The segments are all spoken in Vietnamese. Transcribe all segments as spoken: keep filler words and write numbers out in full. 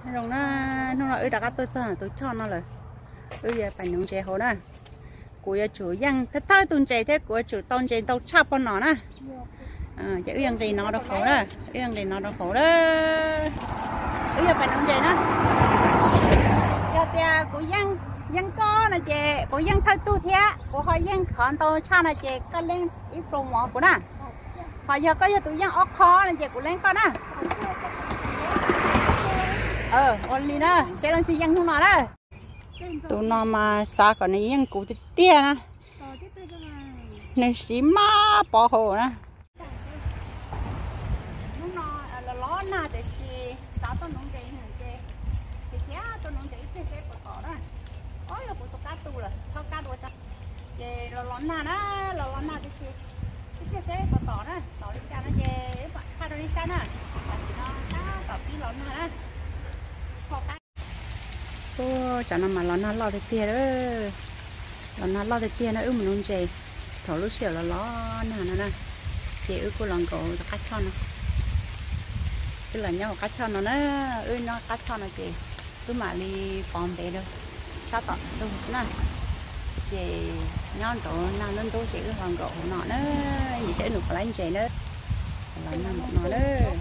rồi nó nó là ơi đã có tôi cho tôi cho nó rồi ơi giờ phải nông chế hồ nè của chủ dân thế thôi tuần chế thế của chủ tôn chế đâu chắp con nó nè à chứ yên gì nó đâu khổ đó yên gì nó đâu khổ đó ơi giờ phải nông chế đó giờ thì của dân dân có là chế của dân thay tu thế của họ dân còn tôi cha là chế có lên ít phần mỏ của nè họ giờ có giờ tụi dân ốc khó là chế của lên con nè ờ ôn đi đó sẽ lên thì dân không nói đó tụi nó mà xa còn này dân cụ thì tia nè này xí má bỏ hồ nè nó là ló na để xí sao tao nông chơi hả chơi thì giá tao nông chơi chơi chơi bỏ cỏ đó ôi là bộ tao cá tu rồi thao cá đuôi tao chơi là ló na đó là ló na để xí chơi chơi bỏ cỏ đó cỏ đi cha nó chơi bạn khai đi sao nè nó cá cỏ tí ló na đó ô chả nào mà nó nó lo được tiền đó nó nó lo được tiền nó ư mình không chơi thầu lúc xỉu là nó nè nè nè chị ư cô lần cổ là cắt cho nó cái là nhau cắt cho nó nó ư nó cắt cho nó chị cứ mà đi bom bé đâu sao tọt đâu nè chị nhau tổ nào nên tôi chị ư lần cổ nó nó gì sẽ được lấy chị nữa là nó một nó đó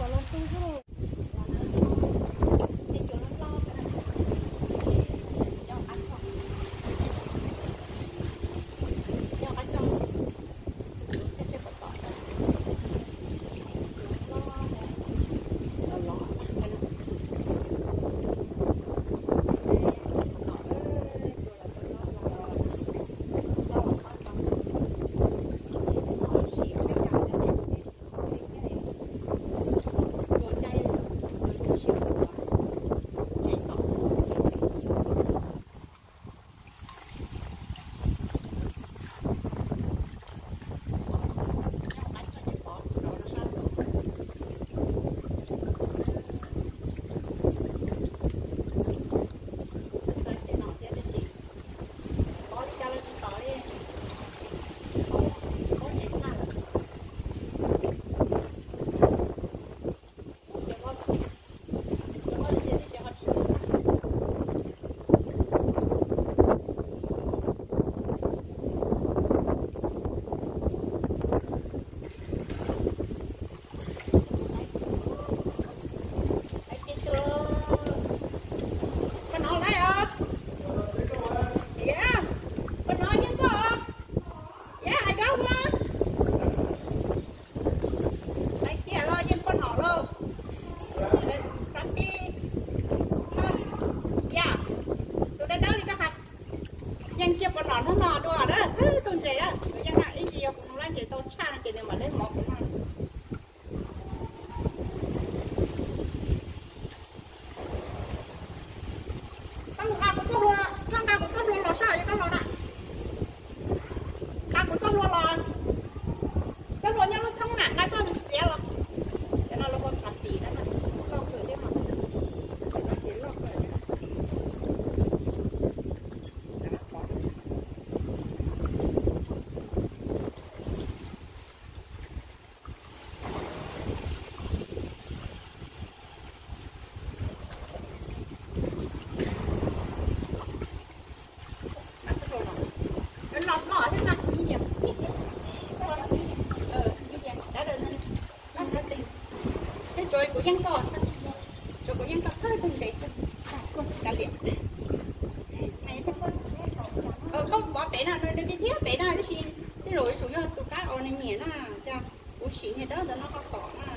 của dân cò sao chỗ của dân cò hơi từng chạy sao con cả liền này thế con ờ không bỏ bé nào nơi đi thiết bé nào chứ thế rồi chủ yếu tụi cá ở này nhỉ na cho u xỉn này đó nó có tỏ na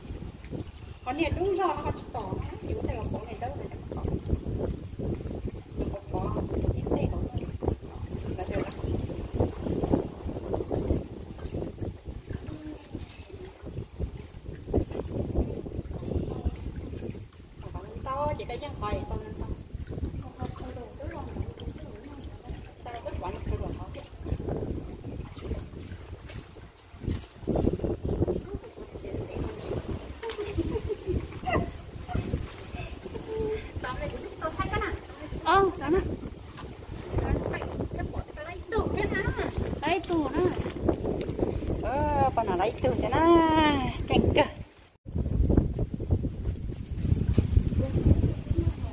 con này đúng rồi nó có tỏ thì có thể là con này đâu này tỏ có ít thế không là đều là chỉ cái dân hỏi con nên không không không đủ cứ rồi ta rất quản cái đồ khó chứ tao này cũng tao thấy cái nào ờ đó nè lấy tù đó ờ con nào lấy tù thế nó canh cơ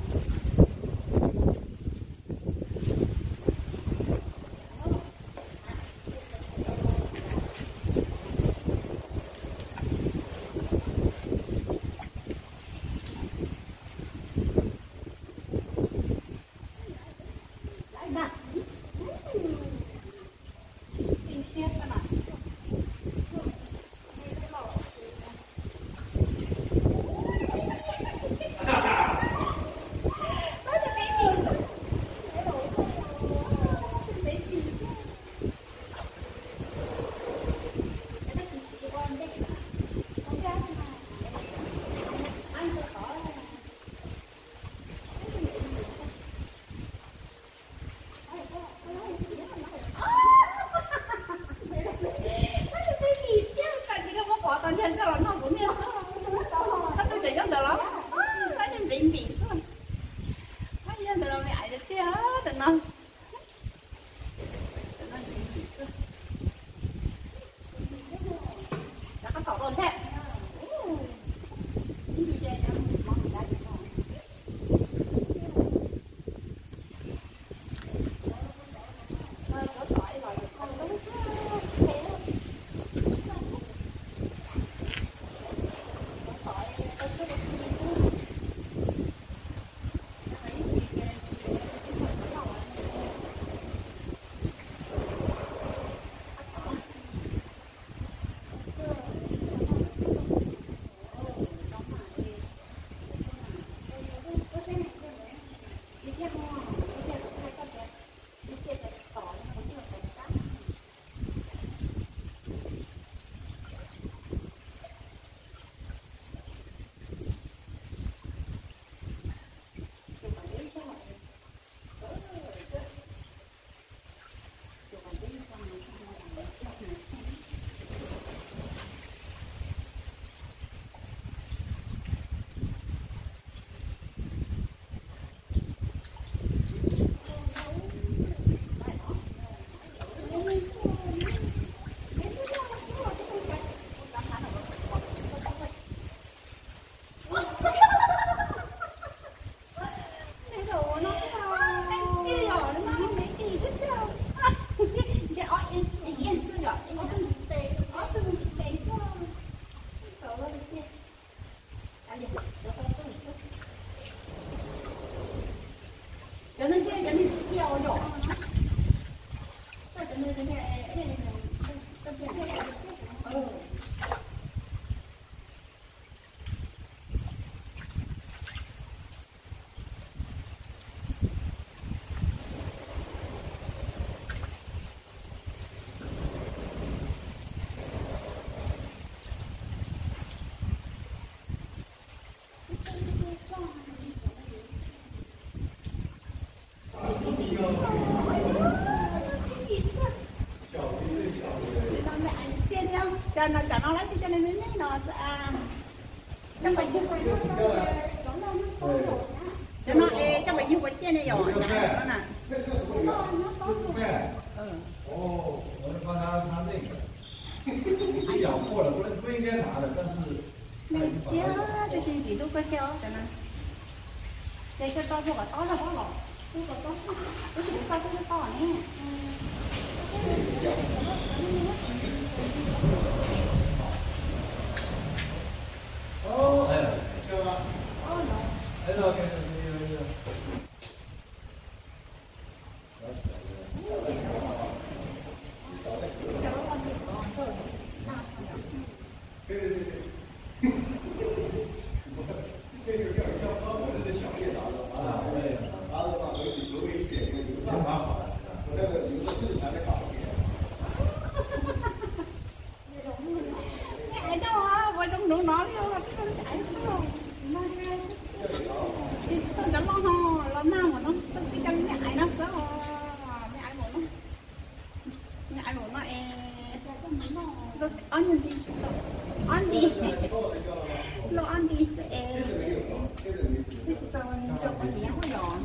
giống tao lắm nói em rịn bị thôi nói giống tao mày ai được chứ tao nói đã có thọ luôn thế cho nên chơi cho nên theo nhỏ cho nên cái này cái này ừ cho nó cho nó lấy cho nên nó à trong bệnh như vậy cho nó e trong bệnh như vậy trên này rồi nó nè 哦，我是帮他他那个，你咬破了，不是不应该拿的，但是。 没有，这星期都快跳，真的。这个到这个到了好了，这个到这，这个到这个到呢。 哦，哎，对吧？ 哦，no。 哎，那给你。对对对对，这个要要把我这个小叶拿着，拿着对，拿着把回去留给一点那个油炸，蛮好的，那个油的自己拿来搞一点。 Chạy đâu à, vào trong đường nó vô là cái chạy xuống, nó cái, cái nó lo lo nào mà nó cái chân nhại nó sợ, nhại một nó, nhại một nó e, nó ăn đi, ăn đi, lo ăn đi sẽ, cái cho cho con nhé quá giòn.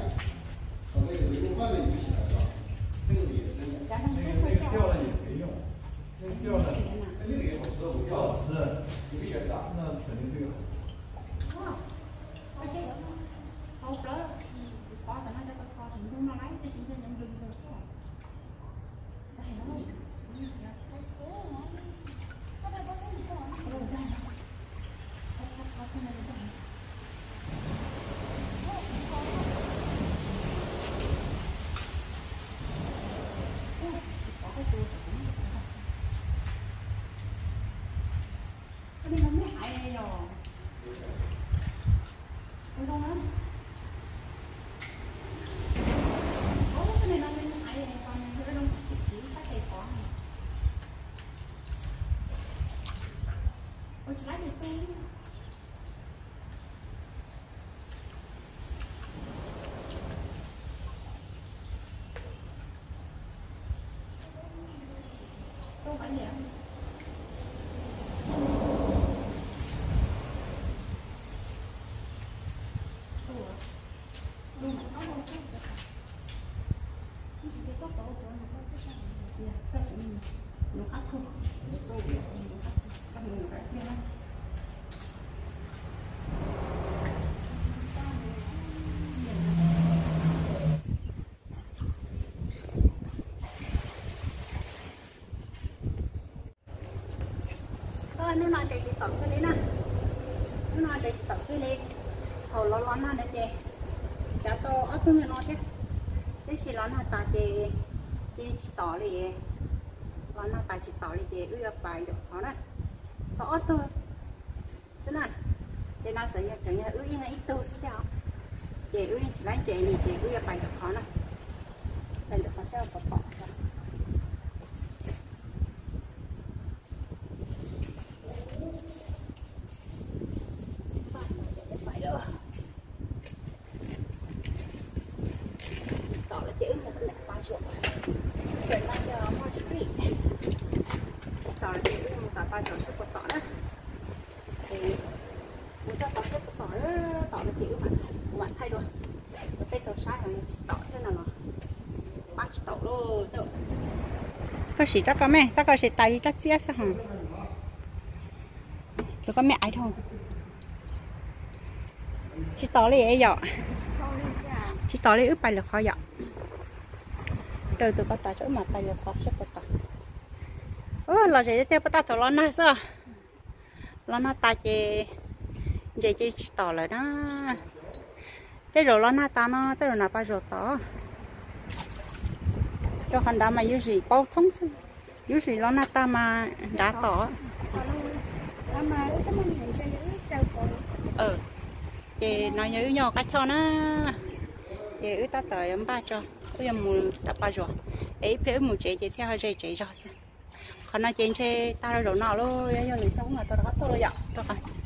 掉了也没用，那个掉了，那个也好吃，我不好吃，你不选啥？那肯定这个好吃。 哇，而且好吃，炒的那个炒成功了，那一些新鲜人就不吃了。哎呀，嗯，太多了，他在帮你做，我在，他他他现在在干嘛？ cái này nó mới hại rồi không đâu hết ố cái này nó mới hại rồi còn cái đông chỉ chỉ sách cây cỏ này ôi chỉ lấy được tôi đâu phải vậy nó ắt thôi nó nói chạy chị tổng cái đấy nè nó nói chạy chị tổng cái đấy thầu lo lo nè chị chả to ớt thôi nó chứ cái gì lo nè ta chị chị tỏ liền lo nè ta chị tỏ liền chị ưa bài được nó nè to ớt thôi thế này chị nó sẽ chẳng như ưa yên ít thôi sao chị ưa chỉ lấy chị này chị ưa bài được nó nè bài được nó sẽ bỏ bỏ ba chỗ sẽ có tỏi đó thì muốn cho tỏi sẽ có tỏi tỏi là kiểu bạn bạn thay rồi cái tỏi sai rồi chỉ tỏi thế nào nó bắt tỏi luôn đâu có gì chắc có mẹ chắc có gì tay chắc chia sao hả tôi có mẹ ai thôi chỉ tỏi này ấy dọ chỉ tỏi này ướp bài là khó dọ rồi tôi có tỏi chỗ mà bài là khó sẽ có tỏi ô là gì thế bắt đầu lo na sao lo na ta chơi chơi chơi tỏ lại đó thế rồi lo na ta nó thế rồi nào bao giờ tỏ cho hắn đã mà yếu gì bao thông sao yếu gì lo na ta mà đã tỏ ừ chị nói nhớ nhau cách cho nó chị ứ ta tỏi em ba cho bây giờ mùa đã bao giờ ấy phải mùa chị chị theo chị chị cho còn nói chuyện chơi ta rồi nào luôn, giờ lấy sống mà tao đã có tôi rồi, cho con.